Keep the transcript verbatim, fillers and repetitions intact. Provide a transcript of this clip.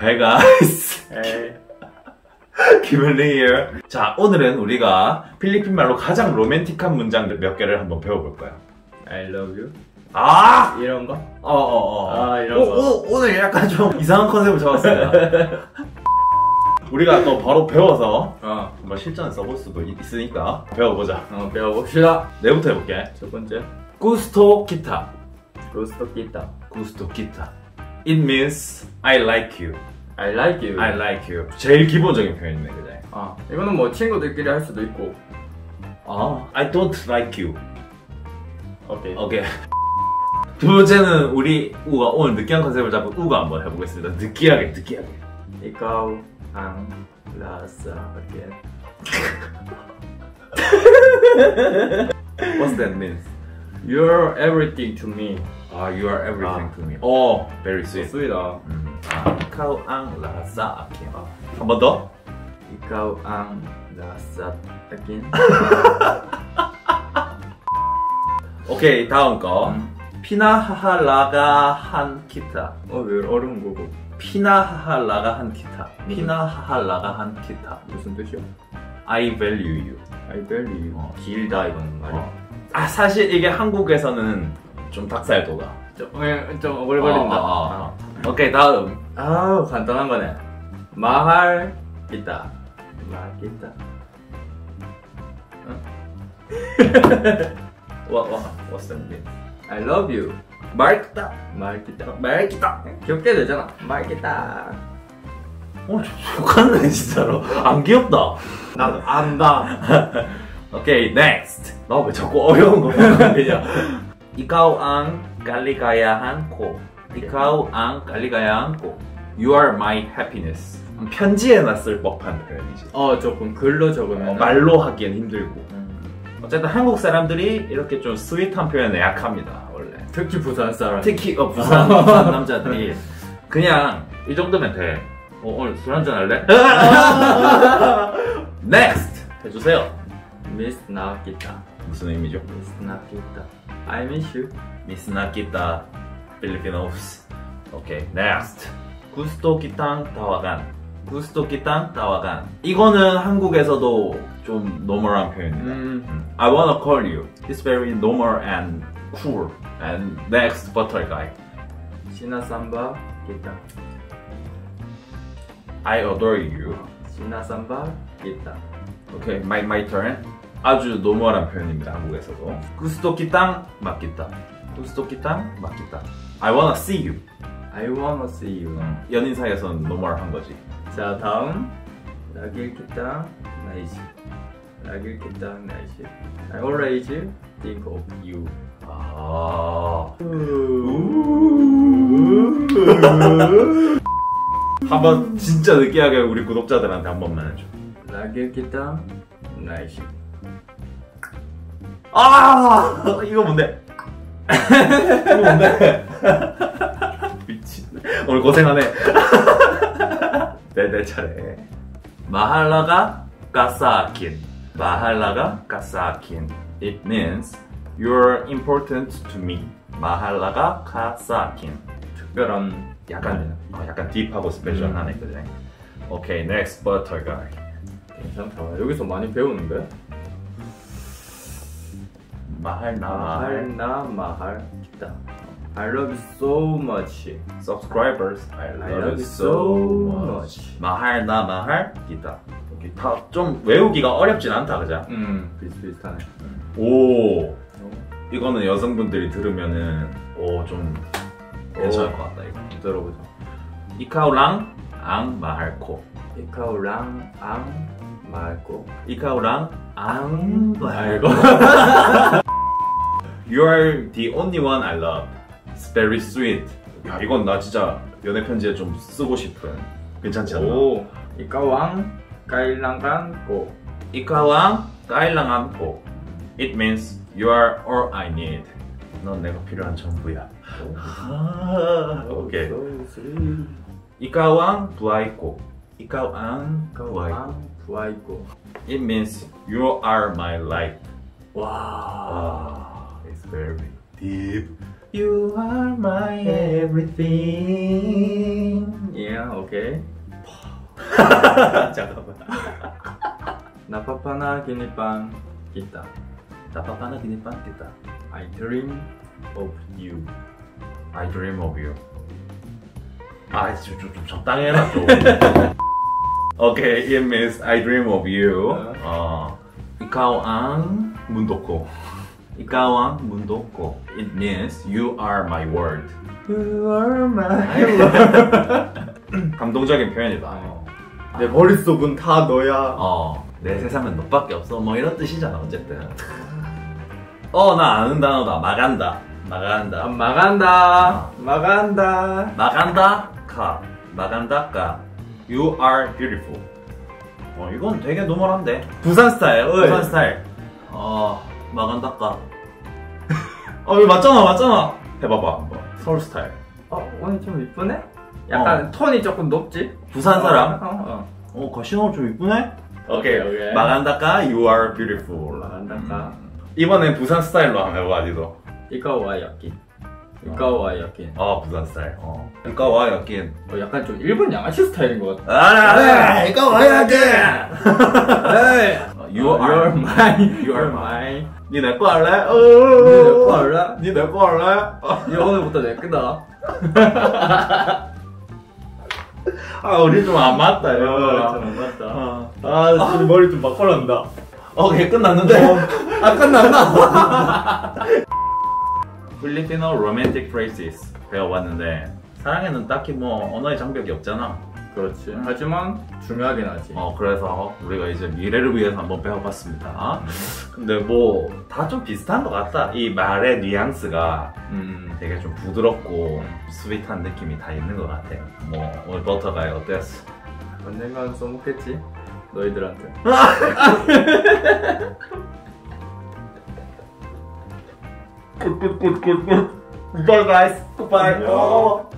Hey guys. Hey. 김은리 here. 자, 오늘은 우리가 필리핀 말로 가장 로맨틱한 문장들 몇 개를 한번 배워볼 거야. I love you. 아! 이런 거? 어어어. 아, 이런 오, 거. 오, 오늘 약간 좀 이상한 컨셉을 잡았습니다. 우리가 또 바로 배워서 어, 한번 실전에 써볼 수도 있으니까 배워보자. 어 배워봅시다. 내부터 해볼게. 첫 번째. 구스토 기타. 구스토 기타. 구스토 기타. It means I like you. I like you. I like you. 제일 기본적인 표현이네, 그래? 아, 이거는 뭐 친구들끼리 할 수도 있고. 아, I don't like you. 오케이. 오케이. 두 번째는 우리 우가 오늘 느끼한 컨셉을 잡은 우가 한번 해보겠습니다. 느끼하게, 느끼하게. Ikaw ang lasa again. What's that means? You're everything to me. Ah, you are everything 아. to me. Oh, very sweet. 스윗하다. 음. 아, ikaw ang lasa akin. 한 번 더. Ikaw ang lasa again. 오케이, 다음 거. 음. 피나하하라가 한 기타. 어, 왜 어려운 거고? 피나하하라가 한 기타. 피나하하라가 한 기타. 무슨 뜻이야? I value you. I value you. 어. 길다 이거는 말이야. 어. 아, 사실 이게 한국에서는 좀 닭살도가. 좀, 좀 오래 걸린다. 어, 어, 어. 오케이, 다음. 아우, 간단한 거네. 마할 기타. 마할 기타. What, what, what's that mean? I love you. 말 기타. 말 기타. 말 기타. 귀엽게 되잖아. 말 기타. 어, 좋겠네, 진짜로. 안 귀엽다. 나도 안다. 오케이, next. 나 왜 자꾸 어려운 거만 그냥. Ikaw ang kaligayahan ko. Ikaw ang kaligayahan ko. You are my happiness. 편지에나 쓸 법한 표현이지. 어, 조금 글로 적으면 어, 말로 하기엔 힘들고. 음. 어쨌든 한국 사람들이 이렇게 좀 스윗한 표현에 약합니다, 원래. 특히 부산 사람. 특히 어, 부산, 부산 남자들이 그냥 이 정도면 돼. 어, 오늘 술 한잔 할래? Next! 해주세요. Miss Nakita. 무슨 의미죠? Miss Nakita. I miss you. Miss Nakita Filipinos. 오케이, next. Gusto kitang tawagan. Gusto kitang tawagan. 이거는 한국에서도 좀 노멀한 표현이다. 음. 음. I wanna call you. It's very normal and cool. And next, butter guy. 시나삼바 기타. I adore you. 시나삼바 기타. Okay, my, my turn. 아주 노멀한 표현입니다, 한국에서도. Gusto kitang makita. Gusto kitang makita. I wanna see you. I wanna see you. 음, 연인 사이에서는 노멀한 거지. 자, 다음. 라길 기타 나이시. 라길 기타 나이시. I always think of you. 아. 한번 진짜 느끼하게 우리 구독자들한테 한 번만 해줘. 라길 기타 나이시. 아, 이거 뭔데? 이거 뭔데? 미친. 오늘 고생하네. 내, 내 차례. 마할라가 까사킨. 마할라가 까사킨. It means you're important to me. 마할라가 까사킨. 특별한, 약간, 어, 약간 딥하고 스페셜하네, 그지? 오케이, next butter guy. 괜찮다. 여기서 많이 배우는데? 마할 나 마할 나 마할 기타. I love you so much. subscribers I I love love you you so so much. 마할 나 마할 기타. 오케이, 다 좀 외우기가 어렵진 않다, 그죠? 음, 비슷비슷하네. 오, 이거는 여성분들이 들으면은 오, 좀 괜찮을 것 같다, 이거. 들어보자. 이카우랑 앙 마할코. 이카우랑 앙 말고. 이카우랑 앙 말고. 말고. You are the only one I love. It's very sweet. 야, 이건 나 진짜 연애 편지에 좀 쓰고 싶은. 괜찮지 않나? 오, 이카왕 까일랑간 고. 이카왕 까일랑한 고. It means you are all I need. 넌 내가 필요한 전부야. 아, 오케이. So sweet. 이카왕 부아이고. 이카왕 부아이고. 이카왕 부아이고. It means you are my life. 와. 와, it's very deep. You are my everything. Yeah, okay. 잠깐만. 나파파나 기니빵 기타. 나빠빠나 기니빵 기타. I dream of you. I dream of you. 아, 좀, 좀, 좀 적당히 해라, 좀. Okay, it means I dream of you. 어. Ikaw ang mundo ko. Ikaw ang mundo ko. It means you are my world. You are my world. 감동적인 표현이다. 어. 내 머릿속은 다 너야. 어, 내 세상은 너밖에 없어. 뭐 이런 뜻이잖아, 어쨌든. 어, 나 아는 단어다. 마간다. 마간다. 아, 마간다. 마간다. 마간다. 카. 마간다. 카. You are beautiful. 어, 이건 되게 노멀한데. 부산 스타일. 어이. 부산 스타일. 어, 마간다. 카. 어, 이거 맞잖아, 맞잖아. 해봐봐, 한번. 서울 스타일. 어, 오늘 좀 이쁘네? 약간 어. 톤이 조금 높지? 부산 사람? 어, 어, 어, 가시나무 좀 이쁘네? 오케이, 오케이. 마간다까 you are beautiful. 마간다까. 이번엔 부산 스타일로 한번 해봐, 니도. 이카와 야킨. 이카와 야킨. 어, 부산 스타일. 어. 이까와 야낀. 어, 약간 좀 일본 양아치 스타일인 것 같아. 아, 이까와 야낀. 에이. You are mine. You are mine. mine. 니 내 거 할래? 어. 내 거 할래? 니 내 거 할래? 니 오늘부터 내 거다. 아, 우리 좀 안 맞다, 이거. 안 맞다. 어. 아, 지금 머리 좀 바꿔난다. 오케이, 끝났는데. 아, 끝났나? 필리핀어 romantic phrases 배워봤는데 사랑에는 딱히 뭐 언어의 장벽이 없잖아. 그렇지. 하지만 중요하긴 하지. 어, 그래서 우리가 이제 미래를 위해서 한번 배워봤습니다. 근데 뭐 다 좀 비슷한 것 같다. 이 말의 뉘앙스가 음. 되게 좀 부드럽고 스윗한 느낌이 다 있는 것 같아. 뭐 오늘 버터가이 어땠어? 언젠간 써먹겠지? 너희들한테. 굿굿굿굿굿. Goodbye guys. Goodbye. 안녕.